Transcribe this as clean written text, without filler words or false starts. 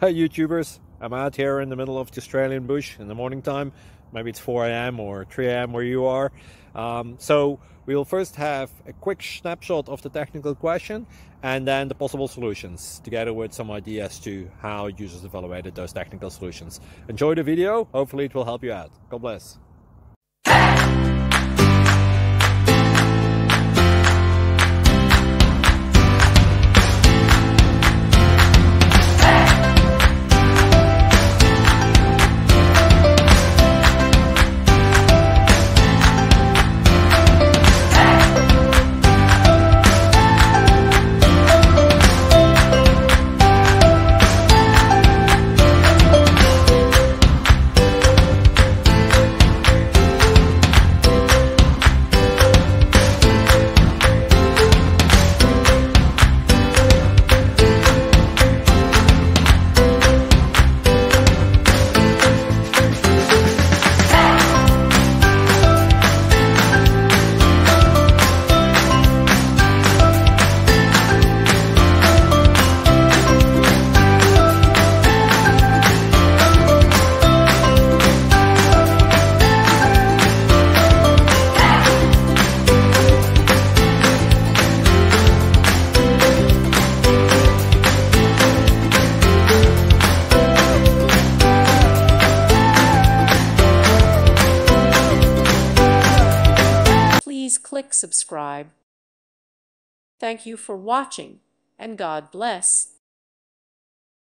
Hey YouTubers, I'm out here in the middle of the Australian bush in the morning time. Maybe it's 4 a.m. or 3 a.m. where you are. So we'll first have a quick snapshot of the technical question and then the possible solutions, together with some ideas to how users evaluated those technical solutions. Enjoy the video, hopefully it will help you out. God bless. Please click subscribe. Thank you for watching, and God bless.